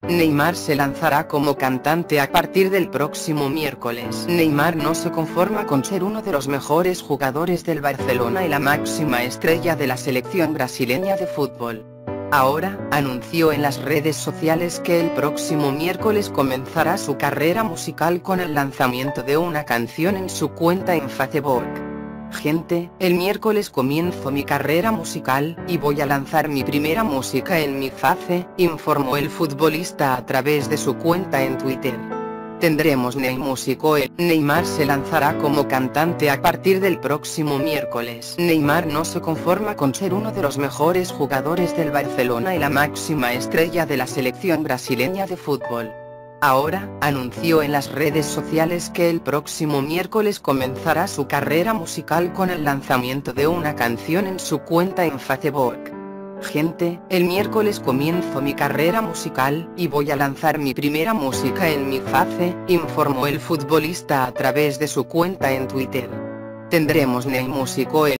Neymar se lanzará como cantante a partir del próximo miércoles. Neymar no se conforma con ser uno de los mejores jugadores del Barcelona y la máxima estrella de la selección brasileña de fútbol. Ahora, anunció en las redes sociales que el próximo miércoles comenzará su carrera musical con el lanzamiento de una canción en su cuenta en Facebook. Gente, el miércoles comienzo mi carrera musical, y voy a lanzar mi primera música en mi face, informó el futbolista a través de su cuenta en Twitter. Tendremos Músico. Neymar se lanzará como cantante a partir del próximo miércoles. Neymar no se conforma con ser uno de los mejores jugadores del Barcelona y la máxima estrella de la selección brasileña de fútbol. Ahora, anunció en las redes sociales que el próximo miércoles comenzará su carrera musical con el lanzamiento de una canción en su cuenta en Facebook. Gente, el miércoles comienzo mi carrera musical, y voy a lanzar mi primera música en mi face, informó el futbolista a través de su cuenta en Twitter. Tendremos Músico.